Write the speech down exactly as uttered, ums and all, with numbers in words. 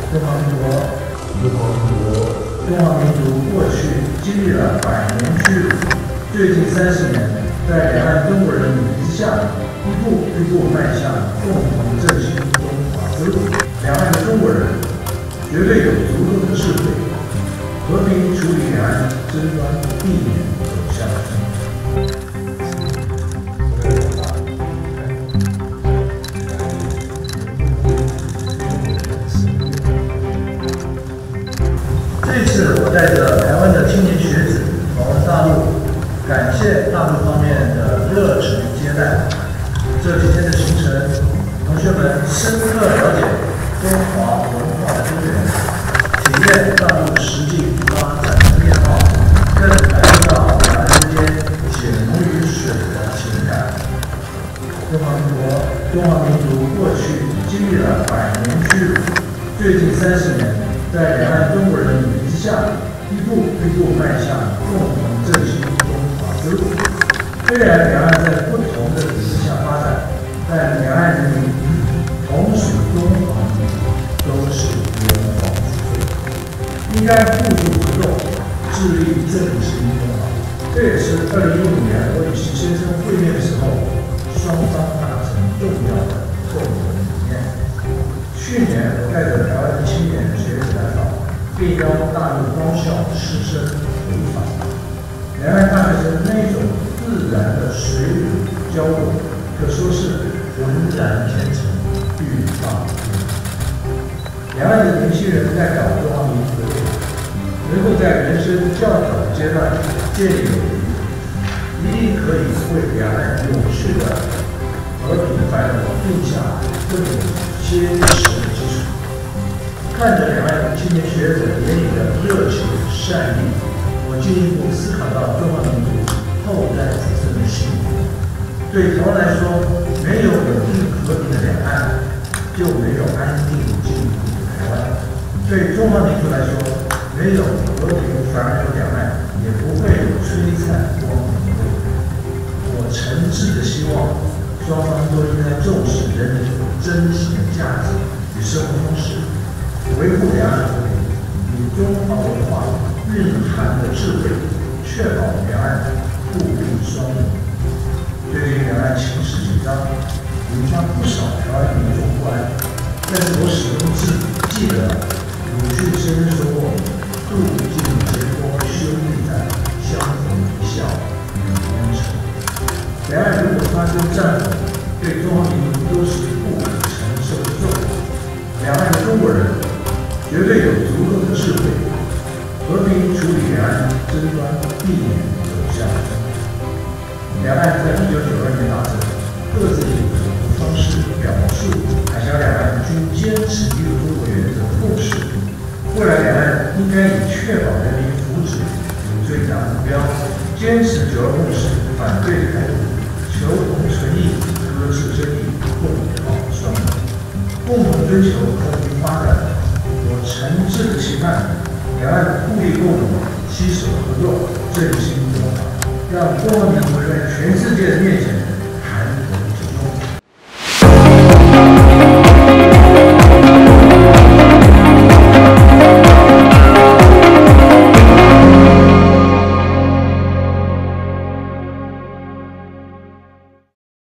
中华民国，中华民国，中华民族过去经历了百年屈辱，最近三十年，在两岸中国人努力之下，一步一步迈向共同振兴中华之路。两岸的中国人绝对有足够的智慧，和平处理两岸争端，避免走向冲突。 这次我带着台湾的青年学子访问大陆，感谢大陆方面的热情接待。这几天的行程，同学们深刻了解中华文化的根源，体验大陆实际发展的面貌，更感受到两岸之间血浓于水的情感。中华民国，中华民族过去经历了百年屈辱，最近三十年。 在两岸中国人的努力之下，一步一步迈向共同振兴中华之路。虽然两岸在不同的体制下发展，但两岸人民同属中华民族，都是炎黄之辈，应该互助合作，致力振兴中华。这也是二零一五年我与习先生会面的时候，双方达成重要的共同理念。去年我带着台湾的青年学子来访，并邀大陆高校师生回访。两岸大学生那种自然的水乳交融，可说是浑然天成，欲罢不能。两岸的年轻人在搞中华民族，能够在人生较早阶段建立友谊，一定可以为两岸永续的和平繁荣定下更结实的基础。看着两岸青年学者眼里的热情善意，我进一步思考到中华民族后代子孙的幸福。对台湾来说，没有稳定和平的两岸，就没有安定进步的台湾；对中华民族来说，没有和平繁荣的两岸，也不会有璀璨光明的未来。我诚挚的希望。 双方都应该重视人民真实的价值与生活方式，维护两岸和平，以中华文化蕴含的智慧，确保两岸互利双赢。对于两岸情势紧张，引发不少台湾民众不安，但是我始终记记得鲁迅先生说过：“渡尽劫波兄弟在，相逢一笑泯恩仇。” 两岸如果发生战火，对中华民族都是不可承受的重负。两岸的中国人绝对有足够的智慧，和平处理两岸争端，避免走向冲突。两岸在一九九二年达成，各自以不同方式表述海峡两岸均坚持一个中国原则的共识。未来两岸应该以确保人民福祉为最佳目标，坚持九二共识，反对台独。 求同存异，搁置争议，共好双赢，共同追求和平发展。我诚挚的期盼两岸互利共荣，携手合作，振兴中华，让中华民族在全世界的面前